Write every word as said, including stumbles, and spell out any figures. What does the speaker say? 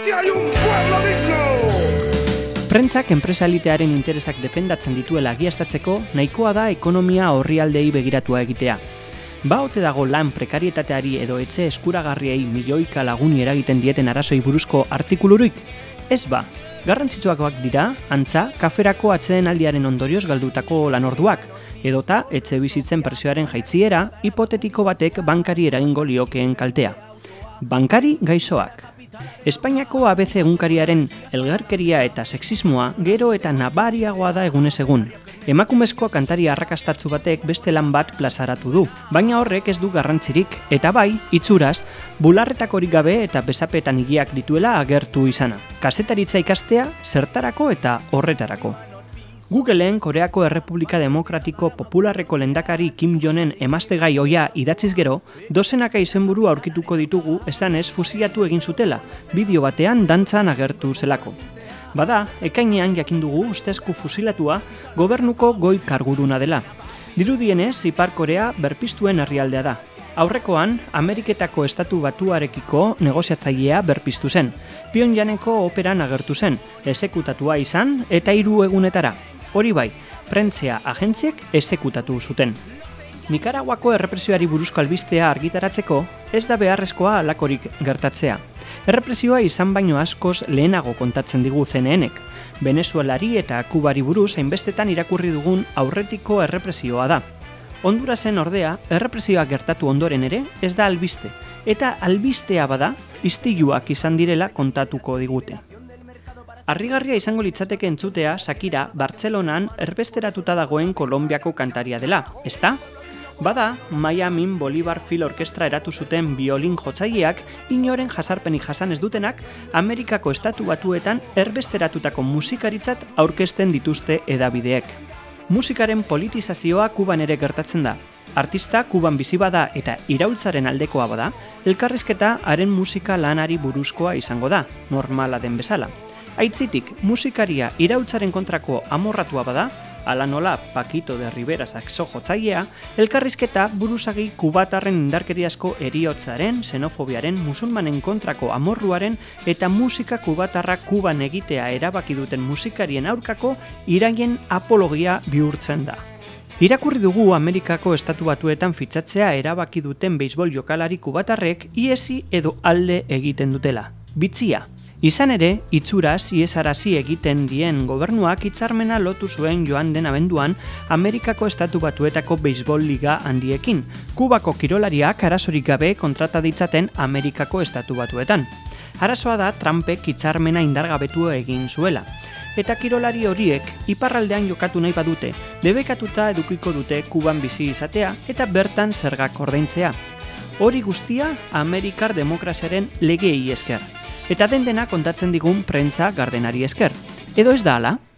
aquí hay un pueblo digno! Prentsak enpresa elitearen interesak defendatzen dituela egiaztatzeko nahikoa da ekonomia orrialdei begiratua egitea. Ba ote dago lan prekarietateari edo etxe eskuragarriei milioika laguni eragiten dieten arazoi buruzko artikulurik? Ez ba, garrantzitsuakoak dira, antza, kaferako atsedenaldiaren ondorioz galdutako lanorduak, edota etxe bizitzen prezioaren jaitziera, hipotetiko batek bankari eragingo liokeen kaltea. Bankari gaixoak. Espainiako A B C egunkariaren elgarkeria eta sexismoa gero eta nabariagoa da egunez egun. Emakumezko kantari arrakastatzu batek beste lan bat plazaratu du, baina horrek ez du garrantzirik, eta bai, itxuraz, bularretakorik gabe eta besapetan higiak dituela agertu izana. Kazetaritza ikastea, zertarako eta horretarako. Googleen Koreako Errepublika Demokratiko Popularreko lehendakari Kim Jong-un emaztegai ohia idatziz gero, dozenaka izenburu aurkituko ditugu esanez fusilatu egin zutela, bideo batean dantzan agertu zelako. Bada, ekainean jakindugu ustezko fusilatua gobernuko goi karguduna dela. Dirudienez, Ipar Korea berpiztuen herrialdea da. Aurrekoan, Ameriketako estatu batuarekiko negoziatzailea berpiztu zen. Pyongyangeko operan agertu zen, esekutatua izan eta hiru egunetara. Hori bai, prentzia agentziek esekutatu zuten. Nikaraguako errepresioari buruzko albistea argitaratzeko, ez da beharrezkoa halakorik gertatzea. Errepresioa izan baino askoz lehenago kontatzen digu C N N-ek. Venezuelari eta Kubari buruz hainbestetan irakurri dugun aurretiko errepresioa da. Hondurasen ordea, errepresioa gertatu ondoren ere ez da albiste, eta albistea bada, istiluak izan direla kontatuko digute. Harrigarria izango litzateke entzutea Shakira Bartzelonan erbesteratuta dagoen Kolonbiako kantaria dela, ezta? Bada, Miamin Bolivar Phil Orkestra eratu zuten biolin jotzaileak inoren jasarpenik jasan ez dutenak Amerikako estatu batuetan erbesteratutako musikaritzat aurkezten dituzte hedabideek. Musikaren politizazioa Kuban ere gertatzen da. Artista Kuban bizi bada eta iraultzaren aldekoa bada, elkarrizketa haren musika lanari buruzkoa izango da, normala den bezala. Aitzitik, musikaria iraultzaren kontrako amorratua bada, ala nola Paquito de Rivera saxo jotzailea, elkarrizketa buruzagi kubatarren indarkeriazko heriotzaren, xenofobiaren, musulmanen kontrako amorruaren eta musika kubatarra Kuban egitea erabaki duten musikarien aurkako iraien apologia bihurtzen da. Irakurri dugu Amerikako estatu batuetan fitxatzea erabaki duten beisbol jokalari kubatarrek iesi edo alde egiten dutela. Bitzia. Izan ere, itxuraz iesarazi egiten dien gobernuak hitzarmena lotu zuen joan den abenduan Amerikako estatu batuetako beisbol liga handiekin, Kubako kirolariak arazorik gabe kontrata ditzaten Amerikako estatu batuetan. Arazoa da Trumpek hitzarmena indargabetu egin zuela. Eta kirolari horiek iparraldean jokatu nahi badute, debekatuta edukiko dute Kuban bizi izatea eta bertan zergak ordaintzea. Hori guztia Amerikar demokraziaren legeei esker. Eta den dena kontatzen digun prentza gardenari esker. Edo ez da hala?